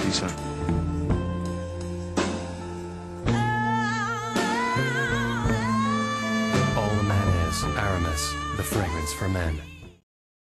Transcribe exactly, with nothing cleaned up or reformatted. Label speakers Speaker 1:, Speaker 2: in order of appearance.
Speaker 1: Lisa.
Speaker 2: All a man is, Aramis, the fragrance for men.